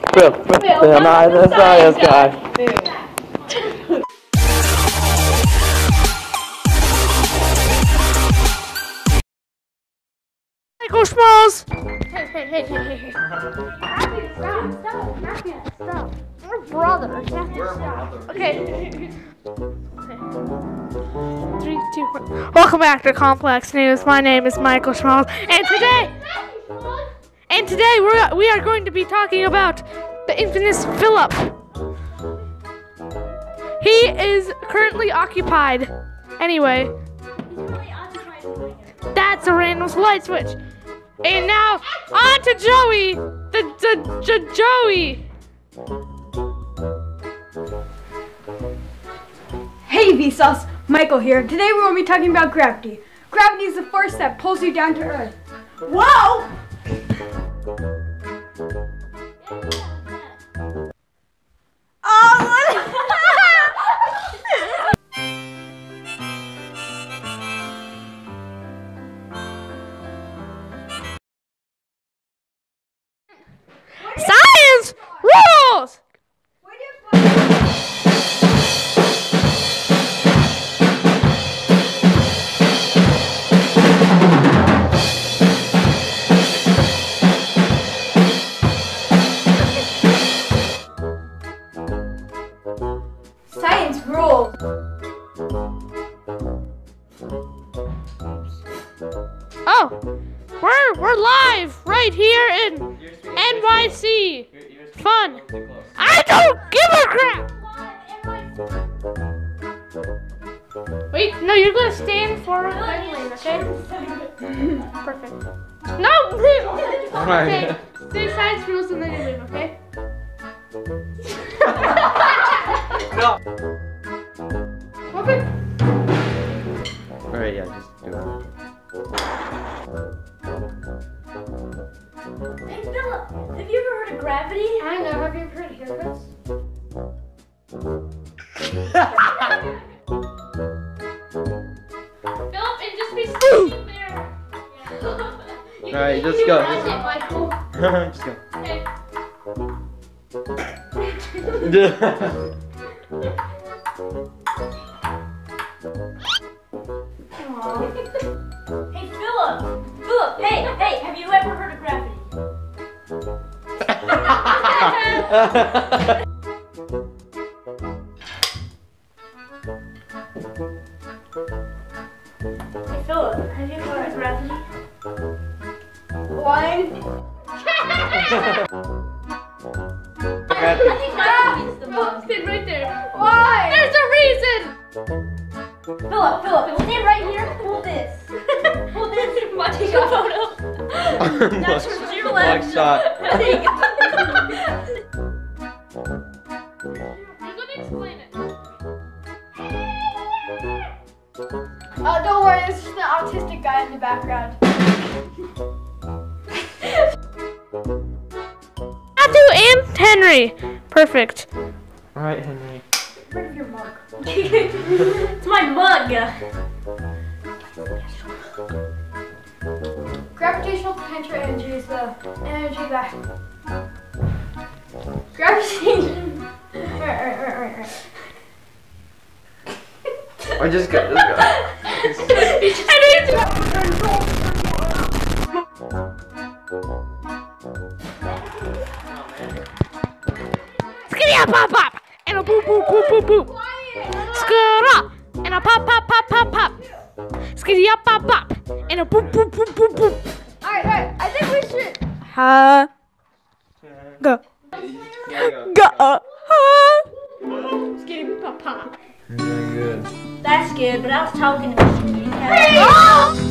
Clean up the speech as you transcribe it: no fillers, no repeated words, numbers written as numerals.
Phil, I'm the science guy. Michael Smalls! Hey. Stop. We're brothers. Stop. Okay. 3, 2, 1. Welcome back to Complex News. My name is Michael Smalls, and today we are going to be talking about the infamous Philip. He is currently occupied. Anyway, that's a random light switch. And now on to Joey, the Joey. Hey Vsauce, Michael here. Today we're going to be talking about gravity. Gravity is the force that pulls you down to Earth. Whoa! Science rules! Science rules. Oh, we're live right here in NYC. Fun. I don't give a crap. Wait, no, you're gonna stand for a lane, okay? Perfect. No, okay. Say science rules and then you leave, okay? No. Okay. Alright, yeah, just do it. Hey Philip, have you ever heard of gravity? I know. Have you heard of haircuts? Philip, and just be standing there. Yeah. Alright, just go. That's it, Michael. Just go. Hey. Hey Philip, hey, have you ever heard of gravity? Hey Philip, have you ever heard of gravity? One. I think Michael needs the most. Stand right there. Why? There's a reason. Philip, stand right here. Hold this. Hold this. Take a photo. Now turn to your left. Shot. There you go. You're gonna explain it. Don't worry, this is the autistic guy in the background. Matthew and Henry. Perfect. Alright, Henry. Rid of your mug. It's my mug. Gravitational potential energy is the energy that gravitation. Right. Or just go. Skitty up, pop, pop, and a boop, boop, boop, boop, boop. Skitty and a pop, pop, pop, pop, pop. Skitty up, pop, pop, and a boop, boop, boop, boop, boop. Alright, I think we should. Go. Go. Skitty pop, pop. Very good. That's good, but I was talking to you. Oh!